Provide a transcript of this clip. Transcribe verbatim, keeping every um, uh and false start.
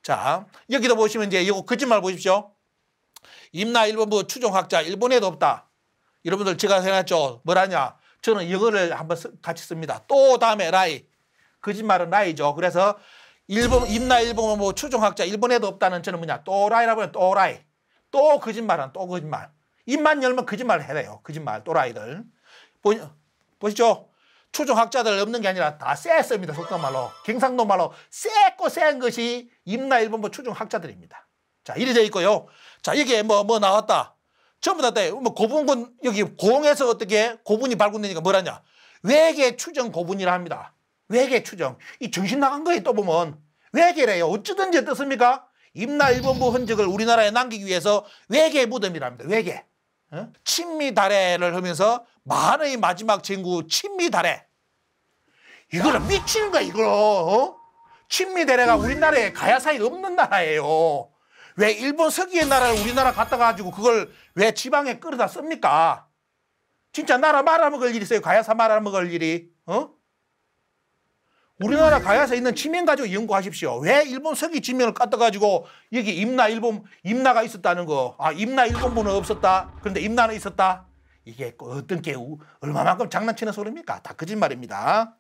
자, 여기도 보시면 이제 이거 거짓말 보십시오. 임나 일본부 추종학자 일본에도 없다. 여러분들 제가 생각했죠. 뭐라냐? 저는 영어를 한번 같이 씁니다. 또 다음에 라이. 거짓말은 라이죠. 그래서 일본 임나 일본부 추종학자 일본에도 없다는 저는 뭐냐? 또라이라고 해요. 또라이. 또 거짓말은 또 거짓말. 입만 열면 거짓말을 해야 돼요. 거짓말 또라이들. 보, 보시죠. 추종학자들 없는 게 아니라 다 쎄습니다. 속된 말로. 경상도 말로 쎄고 쎄한 것이 임나 일본부 추종학자들입니다. 자, 이래 돼 있고요. 자, 여기에 뭐, 뭐 나왔다. 전부 다, 뭐, 고분군, 여기 공에서 어떻게 고분이 발굴되니까 뭐라냐. 외계 추정 고분이라 합니다. 외계 추정. 이 정신 나간 거예요, 또 보면. 외계래요. 어쩌든지 떴습니까? 임나 일본부 흔적을 우리나라에 남기기 위해서 외계 무덤이랍니다. 외계. 어? 친미달해를 하면서 만의 마지막 쟁구 친미달해. 이거는 미치는 거야, 이거. 어? 친미달해가 우리나라에 가야사이 없는 나라예요. 왜 일본 서기의 나라를 우리나라 갖다 가지고 그걸 왜 지방에 끌어다 씁니까? 진짜 나라 말아먹을 일이 있어요. 가야사 말아먹을 일이. 어? 우리나라 가야사에 있는 지명 가지고 연구하십시오. 왜 일본 서기 지명을 갖다 가지고 여기 임나 일본 임나가 있었다는 거. 아, 임나 일본부는 없었다. 그런데 임나는 있었다. 이게 어떤 게 얼마만큼 장난치는 소리입니까? 다 거짓말입니다.